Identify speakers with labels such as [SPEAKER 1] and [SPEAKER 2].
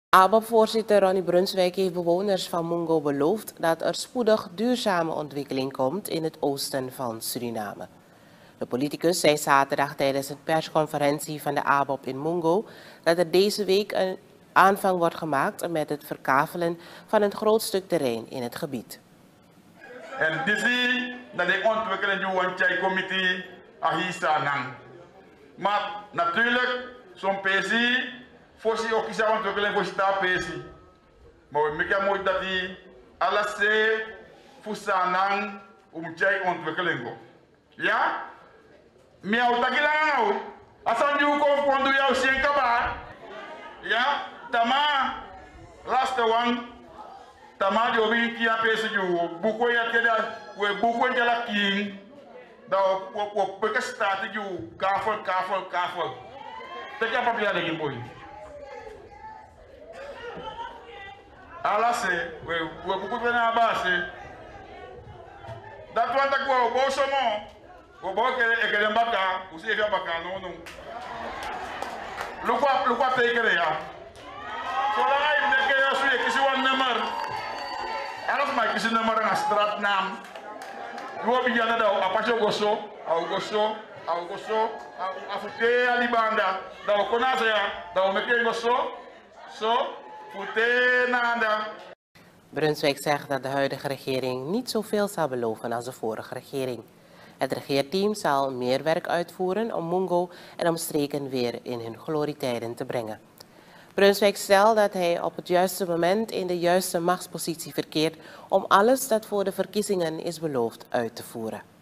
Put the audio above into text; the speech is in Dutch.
[SPEAKER 1] ABOP-voorzitter Ronnie Brunswijk heeft bewoners van Mungo beloofd dat er spoedig duurzame ontwikkeling komt in het oosten van Suriname. De politicus zei zaterdag tijdens een persconferentie van de ABOP in Mungo dat er deze week een aanvang wordt gemaakt met het verkavelen van een groot stuk terrein in het gebied.
[SPEAKER 2] En dit is dat de ontwikkeling van het comité ahisanang. Maar natuurlijk, zo'n PC, voorzie ook iets aan ontwikkeling voor staat PC. Maar we maken mooi dat die alles voor sanang het ontwikkeling go. Ja? Miauw takilang asan ju ko kondo yaw sien kaba. Ja? Tama laatste one. Tama jo bi kia PC ju buko ya teda we buko jala king. Dat we peke staat ju kafel. Dat ja papia de boy. Alase we buko na base. Dat want ik wou boos man. We boken ik een bakka, hoe zeg je bakka no. Look wat tekenen ja. Zolang hij met keer zo je kies een nummer. Alles maar kies een nummer en een straatnaam. We beginnen dat Apache Augusto, Afute Alibanda. Dat we kunnen zeggen dat we met keer zo, Fute Nanda.
[SPEAKER 1] Brunswijk zegt dat de huidige regering niet zoveel zal beloven als de vorige regering. Het regeerteam zal meer werk uitvoeren om Mungo en omstreken weer in hun glorietijden te brengen. Brunswijk stelt dat hij op het juiste moment in de juiste machtspositie verkeert om alles dat voor de verkiezingen is beloofd uit te voeren.